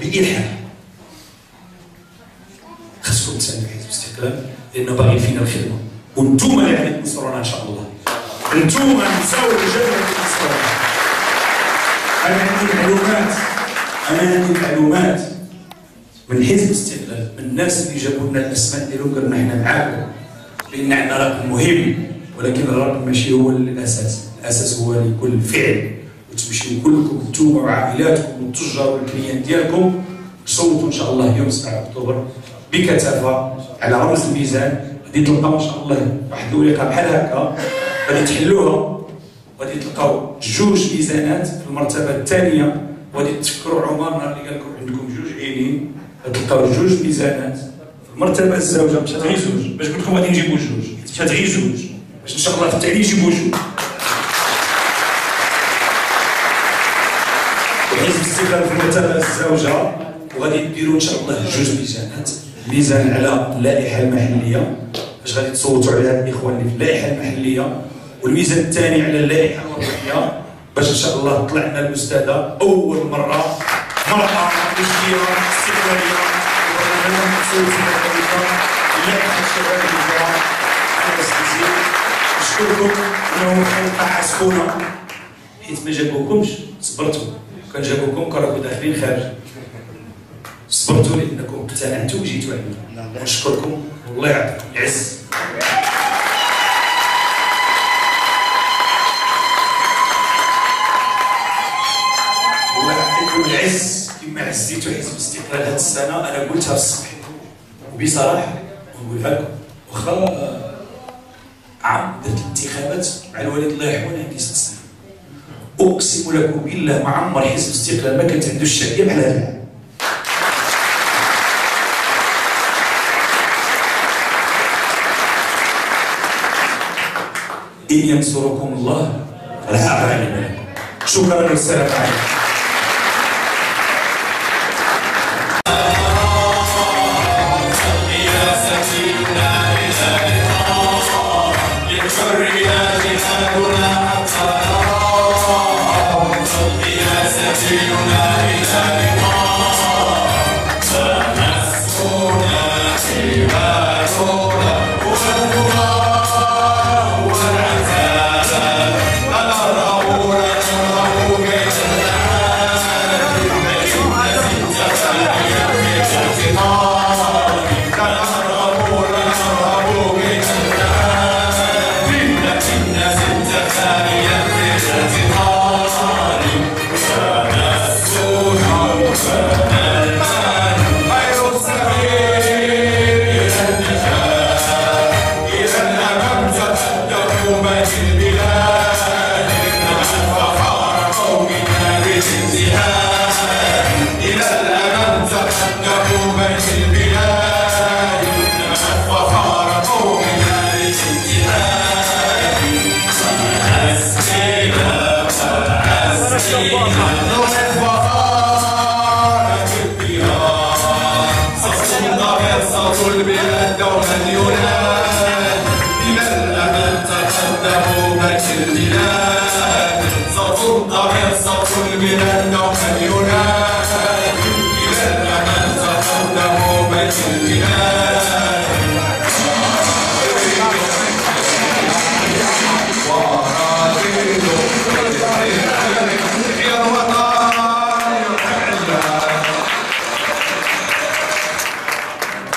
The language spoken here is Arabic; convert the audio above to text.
بإلحاح. خاصكم تساندوا حزب الاستقلال لأنه باغي فينا الخدمة، وانتم اللي غادي تنصرونا إن شاء الله. انتم نساو الرجال اللي تنصرونا. أنا عندي معلومات من حزب الاستقلال، من الناس اللي جابوا لنا الأسماء ديالهم قالوا لنا حنا معاكم لأن عندنا رقم مهم، ولكن الرقم ماشي هو الأساس، الأساس هو اللي يكون الفعل، وتمشيو كلكم انتم وعائلاتكم والتجار والكليان ديالكم تصوتوا إن شاء الله يوم 7 أكتوبر بكثافة على رأس الميزان. غادي تلقى ما شاء الله واحد الورقة بحال هكا غادي تحلوها، غادي تلقاو جوج ميزانات في المرتبة الثانية، وغادي تفكروا عمر نهار اللي قال لكم عندكم جوج عينين، غتلقاو جوج ميزانات في المرتبة الزوجة، مشات غير زوج، باش قلت لكم غادي نجيبوا جوج، مشات غير جوج، باش إن شاء الله في التالي نجيبوا جوج. وحزب الاستقلال في المرتبة الزوجة، وغادي ديروا إن شاء الله جوج ميزانات، ميزان على اللائحة المحلية باش غادي تصوتوا على هاد الإخوان اللي في اللائحة المحلية، والميزان الثاني على اللائحة الوطنية باش إن شاء الله طلع لنا الأستاذة أول مرة مرأة مسلمة استقلالية وغادي تصوت في اللائحة الشبابية. نشكركم أنهم خلقوا عاسكونا حيت ما جابوكمش صبرتوا، كان جابوكم كان راكم داخلين خارج، صبرتوا لأنكم اقتنعتوا وجيتوا عندنا. ونشكركم والله يعطيكم العز. والله يعطيكم العز كما عزيتوا حزب الاستقلال هذه السنة. أنا قلتها الصبح وبصراحة ونقولها لكم، واخا عام درت الانتخابات مع الوالد الله يرحمه عندي 6 سنين، أقسم لكم بالله ما عمر حزب الاستقلال ما كانت عنده الشعبية بحال هذا العام. إن ينصركم الله فلا غالب لكم. شكرا والسلام عليكم.